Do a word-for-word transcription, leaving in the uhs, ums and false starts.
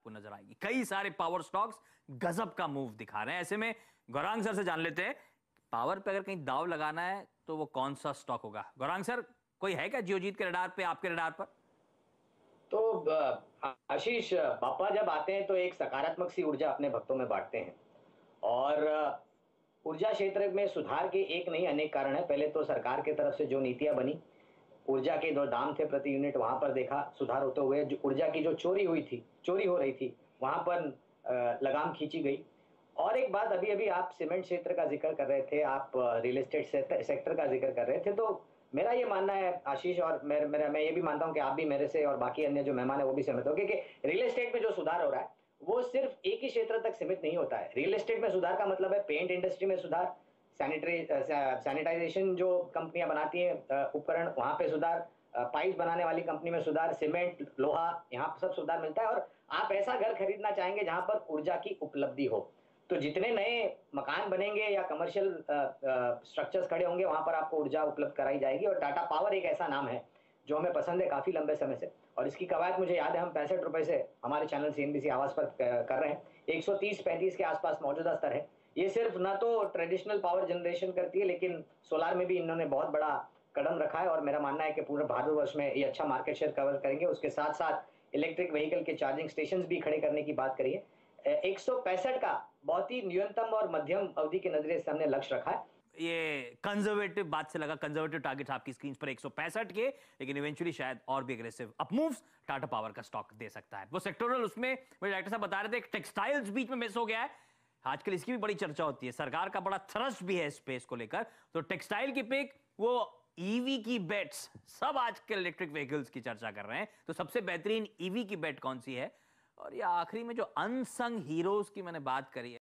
आपको नजर आएगी। कई सारे पावर स्टॉक्स गजब का मूव दिखा रहे हैं। ऐसे में गौरांग सर से जान लेते हैं, पावर पे अगर कहीं दाव लगाना है तो वो कौन सा स्टॉक होगा? गौरांग सर, कोई है क्या जियोजीत के रडार पे, आपके रडार पर? तो अ, आशीष, बापा जब आते हैं तो एक सकारात्मक सी ऊर्जा अपने भक्तों में बांटते हैं। और अ, ऊर्जा क्षेत्र में सुधार के एक नहीं अनेक कारण है। पहले तो सरकार की तरफ से जो नीतियां बनी, ऊर्जा के जो दाम थे प्रति यूनिट, वहां पर देखा सुधार होते हुए। जो ऊर्जा की जो चोरी हुई थी, चोरी हो रही थी, वहां पर अ, लगाम खींची गई। और एक बात, अभी अभी आप सीमेंट क्षेत्र का जिक्र कर रहे थे, आप रियल एस्टेट सेक्टर का जिक्र कर रहे थे, तो मेरा ये मानना है आशीष, और मेरा मेरा मैं ये भी मानता हूं कि आप भी मेरे से और बाकी अन्य जो मेहमान है वो भी सहमत होंगे कि रियल एस्टेट में जो सुधार हो रहा है वो सिर्फ एक ही क्षेत्र तक सीमित नहीं होता है। रियल एस्टेट में सुधार का मतलब है पेंट इंडस्ट्री में सुधार, सैनिटरी सैनिटाइजेशन जो कंपनियां बनाती हैं उपकरण, वहां पे सुधार, पाइप बनाने वाली कंपनी में सुधार, सीमेंट, लोहा, यहाँ सब सुधार मिलता है। और आप ऐसा घर खरीदना चाहेंगे जहां पर ऊर्जा की उपलब्धि हो, तो जितने नए मकान बनेंगे या कमर्शियल स्ट्रक्चर्स खड़े होंगे वहां पर आपको ऊर्जा उपलब्ध कराई जाएगी। और टाटा पावर एक ऐसा नाम है जो हमें पसंद है काफी लंबे समय से, और इसकी कवायद मुझे याद है हम पैंसठ रुपए से हमारे चैनल सीएनबीसी आवाज पर कर रहे हैं। एक सौ तीस पैंतीस के आसपास मौजूदा स्तर है। ये सिर्फ ना तो ट्रेडिशनल पावर जनरेशन करती है, लेकिन सोलार में भी इन्होंने बहुत बड़ा कदम रखा है। और मेरा मानना है कि पूरे भारतवर्ष में ये अच्छा मार्केट शेयर कवर करेंगे। उसके साथ साथ इलेक्ट्रिक व्हीकल के चार्जिंग स्टेशन भी खड़े करने की बात करिए। एक सौ पैंसठ का बहुत ही न्यूनतम और मध्यम अवधि के नजरिए से हमने लक्ष्य रखा है। ये कंजर्वेटिव बात से लगा, कंजर्वेटिव टारगेट्स आपकी स्क्रीन पर एक सौ पैंसठ के, लेकिन इवेंचुअली शायद और भी एग्रेसिव अपमूव्स टाटा पावर का स्टॉक दे सकता है। वो सेक्टोरल, उसमें मुझे डायरेक्टर साहब बता रहे थे टेक्सटाइल्स बीच में मिस हो गया है। आजकल इसकी भी बड़ी चर्चा होती है, सरकार का बड़ा थ्रस्ट भी है स्पेस को लेकर। तो टेक्सटाइल की पिक, वो ईवी की बेट्स, सब आजकल इलेक्ट्रिक व्हीकल्स की चर्चा कर रहे हैं। तो सबसे बेहतरीन ईवी की बेट कौन सी है? और ये आखिरी में जो अनसंग हीरोज की मैंने बात करी है,